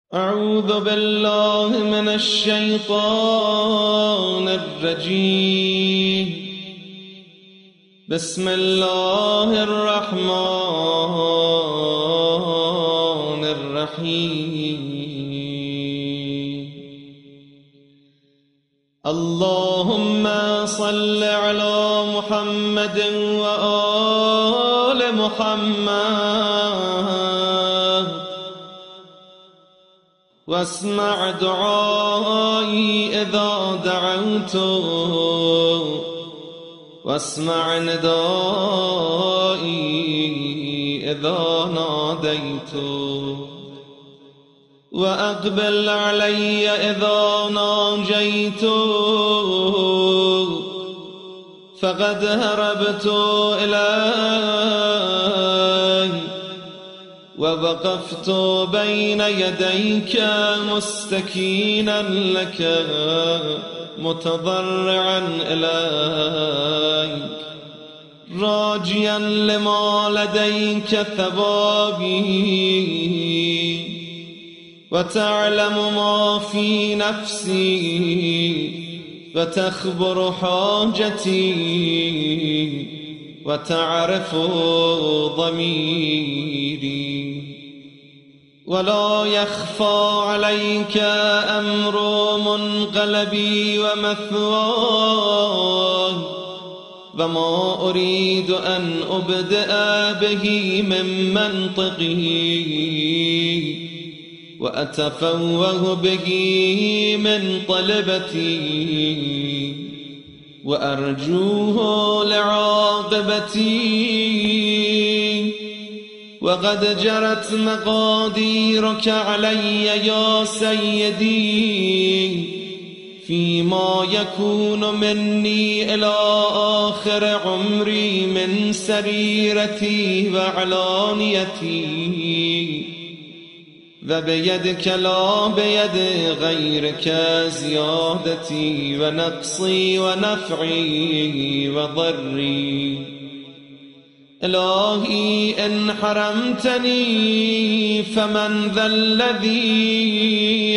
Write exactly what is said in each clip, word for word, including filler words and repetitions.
أعوذ بالله من الشيطان الرجيم. بسم الله الرحمن الرحيم. اللهم صل على محمد وآل محمد واسمع دعائي إذا دعوت واسمع ندائي إذا ناديت وأقبل علي إذا ناجيت فقد هربت إليك ووقفت بين يديك مستكينا لك متضرعا إليك راجيا لما لديك ثوابي وتعلم ما في نفسي وتخبر حاجتي وتعرف ضميري ولا يخفى عليك أمر منقلبي ومثواي وما أريد أن أبدأ به من منطقه وأتفوه به من طلبتي وأرجوه لعاقبتي وقد جرت مقاديرك علي يا سيدي فيما يكون مني إلى آخر عمري من سريرتي وعلانيتي وبيدك لا بيد غيرك زيادتي ونقصي ونفعي وضري. إلهي إن حرمتني فمن ذا الذي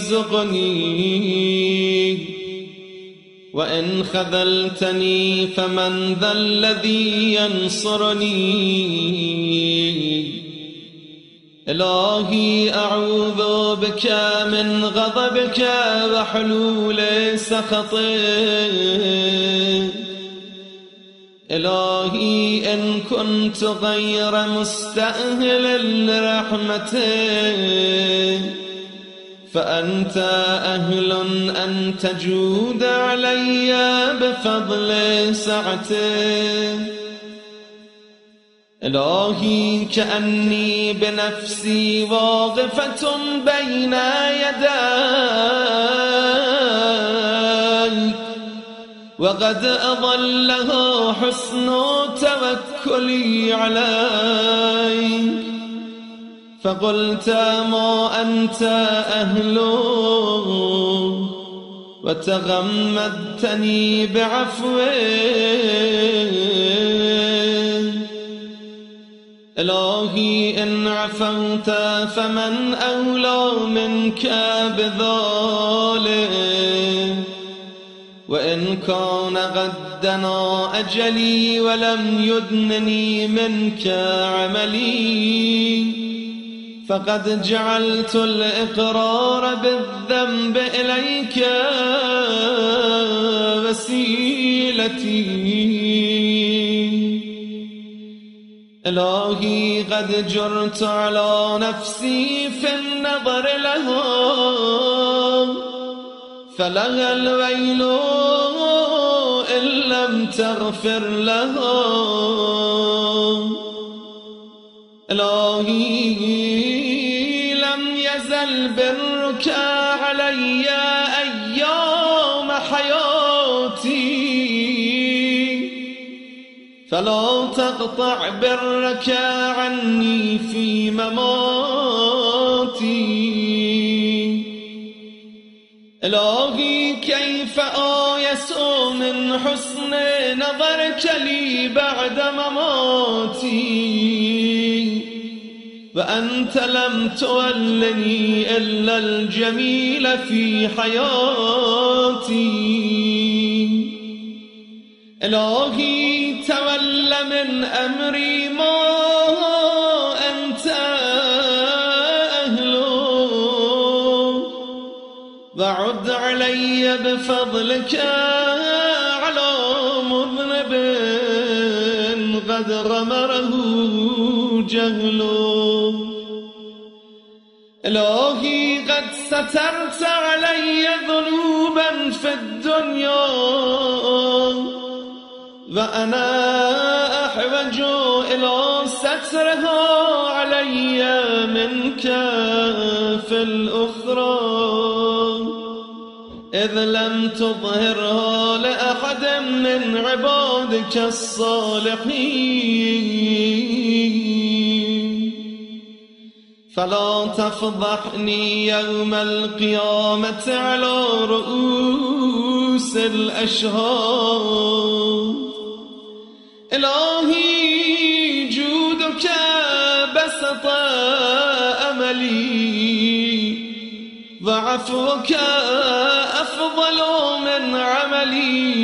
يرزقني وإن خذلتني فمن ذا الذي ينصرني. إلهي أعوذ بك من غضبك وحلول سخطك. إلهي إن كنت غير مستأهل لرحمتك فأنت أهل أن تجود علي بفضل سعتك. إلهي كأني بنفسي واقفة بين يديك وقد أضلها حسن توكلي عليك فقلت ما أنت أهله وتغمدتني بعفوك. إلهي إن عفوت فمن أولى منك بذلك وإن كان قد دنا أجلي ولم يدنني منك عملي فقد جعلت الإقرار بالذنب إليك وسيلتي. إلهي قد جرت على نفسي في النظر لها فلها الويل إن لم تغفر لها. إلهي لم يزل برك علي أيام حياتي فلا تقطع برك عني في مماتي. إلهي كيف آيس من حسن نظرك لي بعد مماتي وأنت لم تولني إلا الجميل في حياتي. إلهي تول من أمري ما أنت أهله، وعد علي بفضلك على مذنب قد غمره جهله. إلهي قد سترت علي ذنوبا في الدنيا، وأنا أحوج إلى سترها علي منك في الأخرى، إذ لم تظهرها لأحد من عبادك الصالحين. فلا تفضحني يوم القيامة على رؤوس الأشهاد. إلهي جودك بسط أملي، وعفوك أفضل من عملي.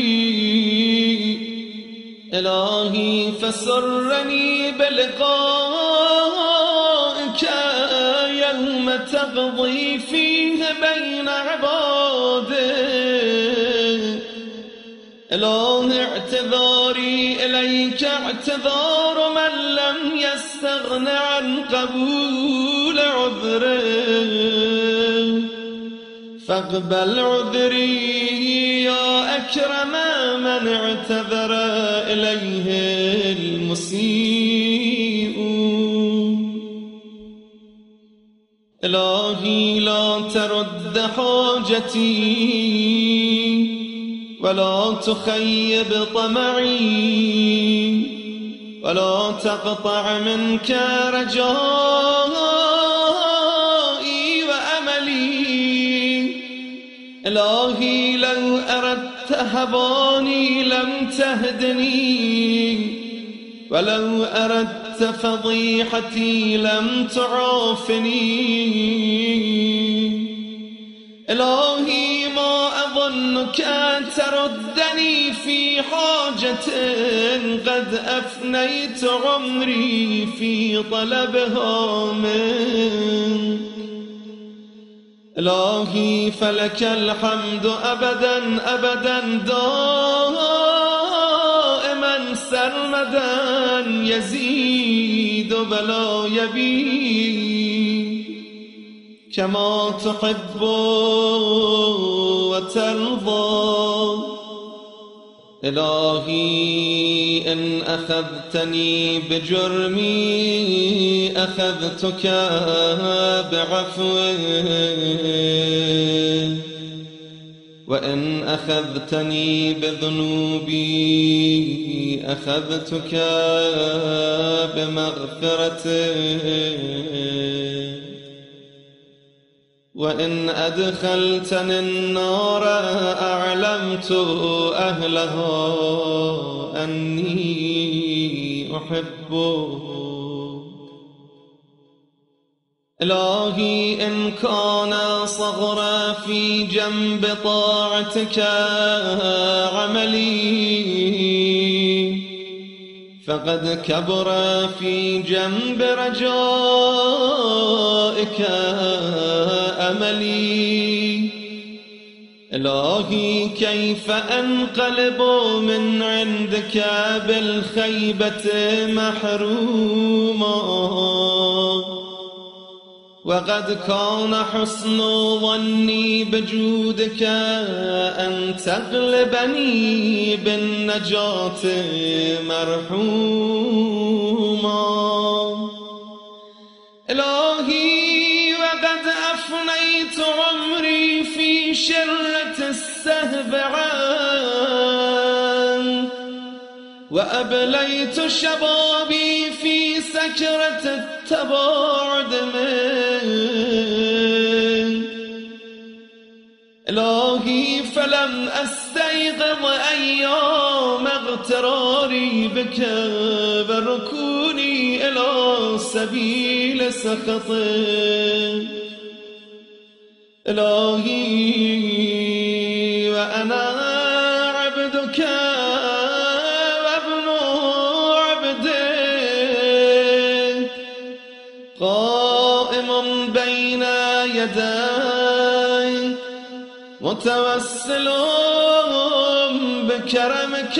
إلهي فسرني بلقائك يوم تقضي فيه بين عبادك. إلهي اعتذاري إليك اعتذار من لم يستغن عن قبول عذره، فاقبل عذري يا أكرم من اعتذر إليه المسيء. إلهي لا ترد حاجتي ولا تخيب طمعي، ولا تقطع منك رجائي وأملي. إلهي لو أردت هباني لم تهدني، ولو أردت فضيحتي لم تعافني. إلهي ما أظنك تردني في حاجة قد أفنيت عمري في طلبها منك. إلهي فلك الحمد أبدا أبدا دائما سرمدا، يزيد ولا يبيد كما تحب وترضى. إلهي إن أخذتني بجرمي أخذتك بعفوك، وإن أخذتني بذنوبي أخذتك بمغفرتك، وإن أدخلتني النار أعلمت أهلها أني أحبك. إلهي إن كان صغرا في جنب طاعتك عملي، فقد كبر في جنب رجائك أملي. إلهي كيف أنقلب من عندك بالخيبة محروما، وقد كان حسن ظني بجودك أن تغلبني بالنجاة مرحوما. إلهي وقد أفنيت عمري في شرة السهب عنك، وأبليت شبابي في سكرة التباعد منك. إلهي فلم أستيقظ أيام اغتراري بك بركوني إلى سبيل سخطك إلهي وأنا عبدك وابن عبدك قائم بين يديك متوسل بكرمك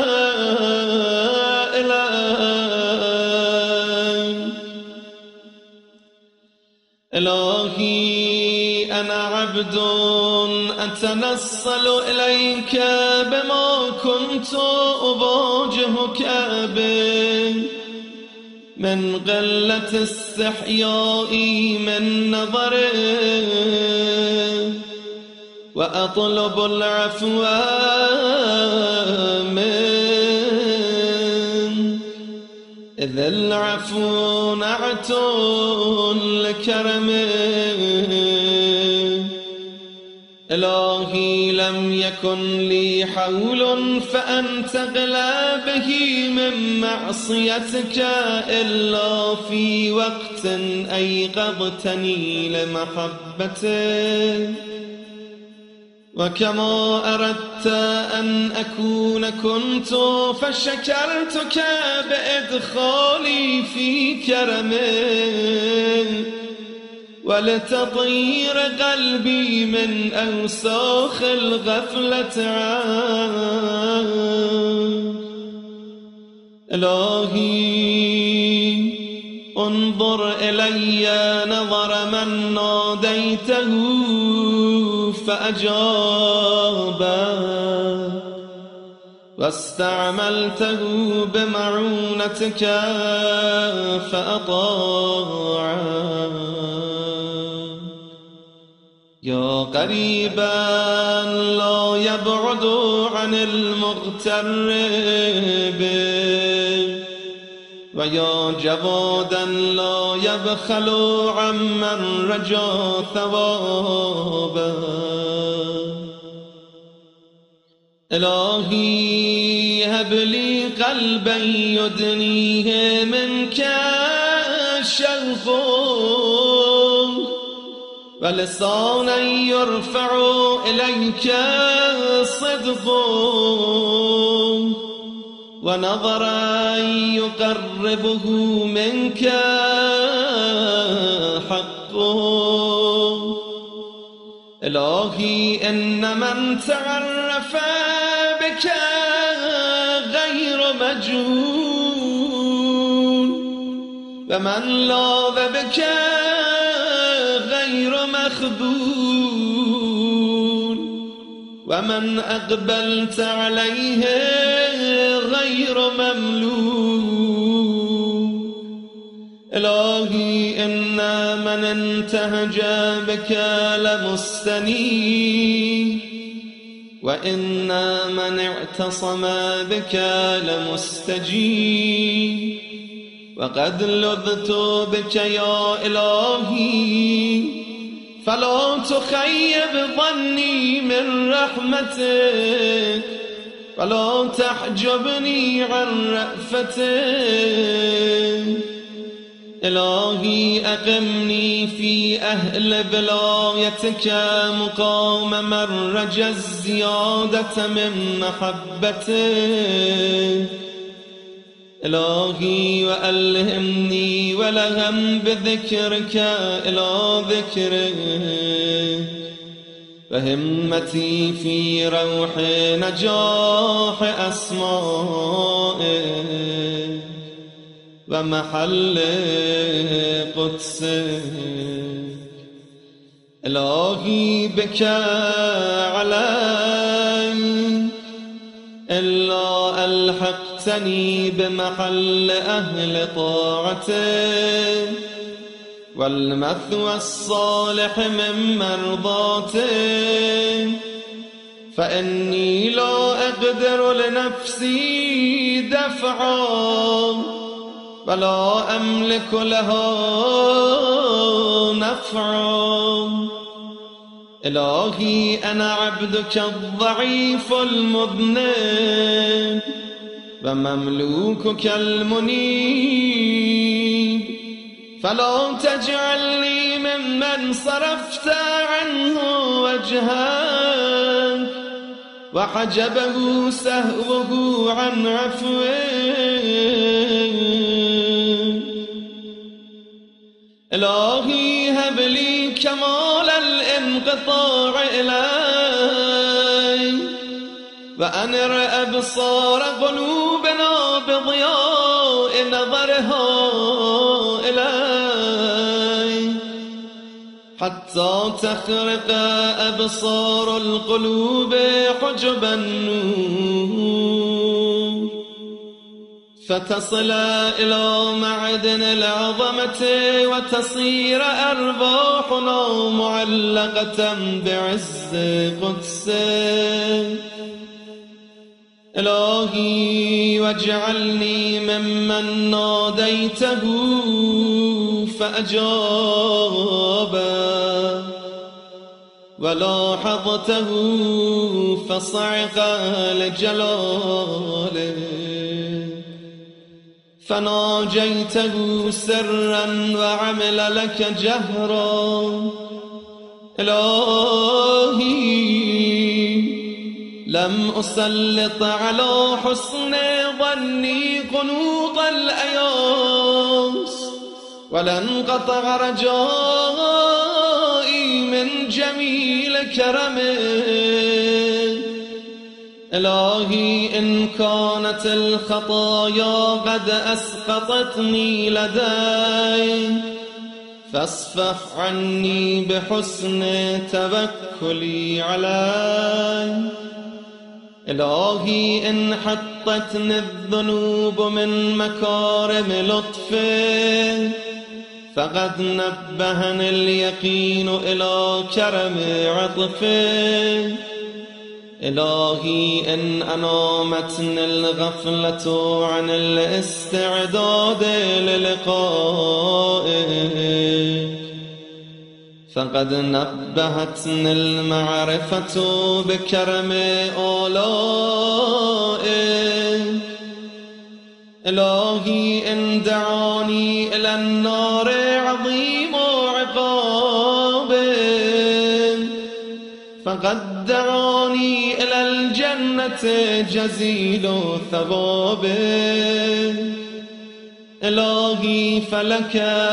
إلهي أنا عبد أتنصل إليك بما كنت أواجهك به من قلة استحيائي من نظرك وأطلب العفو منك إذ العفو نعت لكرمك إلهي لم يكن لي حول فأن تغلى به من معصيتك إلا في وقت أيقظتني لمحبتك وكما أردت أن أكون كنت فشكرتك بإدخالي في كرمك ولتطهير قلبي من أوساخ الغفلة عنك إلهي انظر إلي نظر من ناديته فأجابه واستعملته بمعونتك فأطاعه يا قريبا لا يبعد عن المغتر به ويا جوادا لا يبخل عمن رجا ثوابه إلهي هب لي قلبا يدنيه منك شوقه ولسانا يرفع إليك صدقه ونظرا يقربه منك حقه إلهي إن من تعرف بك غير مجهول ومن لاذ بك غير مخذول ومن أقبلت عليه غير مملوك إلهي إن من انتهج بك لمستنير وإن من اعتصم بك لمستجيب وقد لذت بك يا إلهي فلا تخيب ظني من رحمتك ولا تحجبني عن رأفتك إلهي أقمني في أهل بلايتك مقام من رجا الزيادة من محبتك إلهي وألهمني ولهم بذكرك إلى ذكرك وهمتي في روح نجاح أسمائك ومحل قدسك إلهي بك علي إلا ألحقتني بمحل أهل طاعتك والمثوى الصالح من مرضاتك فإني لا أقدر لنفسي دفعا ولا أملك لها نفعا إلهي أنا عبدك الضعيف المذنب ومملوكك المنيب فلا تجعلني ممن صرفت عنه وجهك وحجبه سهوه عن عفوك. إلهي هب لي كمال الانقطاع إليك وأنر أبصار قلوبنا بضياء نظرها إليك حتى تخرق أبصار القلوب حجب النور فتصل إلى معدن العظمة وتصير أرواحنا معلقة بعز قدسك. إلهي واجعلني ممن ناديته فأجاب ولاحظته فصعق لجلاله فناجيته سرا وعمل لك جهرا. إلهي لم أسلط على حسن ظني قنوط الأياس ولن قطع رجائي من جميل كرمك. إلهي إن كانت الخطايا قد أسقطتني لديك فاصفح عني بحسن توكلي عليك. إلهي إن حطتني الذنوب من مكارم لطفك فقد نبهني اليقين إلى كرم عطفك. إلهي إن أنامتني الغفلة عن الاستعداد للقائك فقد نبهتني المعرفة بكرم آلائك. إلهي إن دعاني إلى النار عظيم عقابك فقد دعاني إلى الجنة جزيل ثوابك. إلهي فلك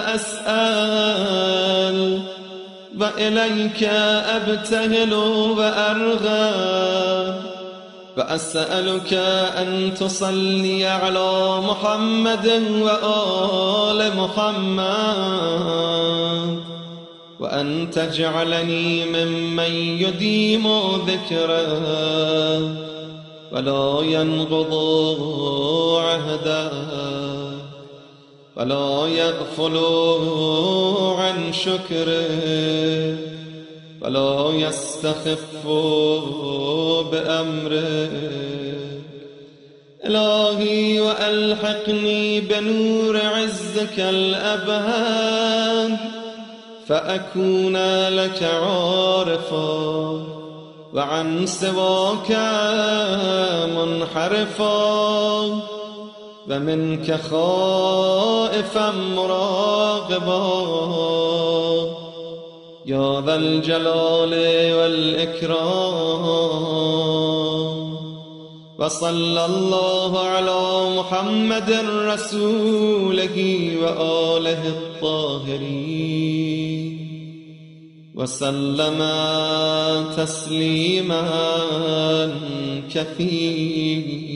أسأل وإليك أبتهل وأرغب وأسألك أن تصلي على محمد وآل محمد وأن تجعلني ممن يديم ذكره ولا ينقض عهده ولا يغفل عن شكره ولا يستخف بأمره. إلهي وألحقني بنور عزك الأبهى فأكون لك عارفا وعن سواك منحرفا ومنك خائفا مراقبا يا ذا الجلال والإكرام. وصلى الله على محمد رسوله وآله الطاهرين وسلم تسليما كثيرا.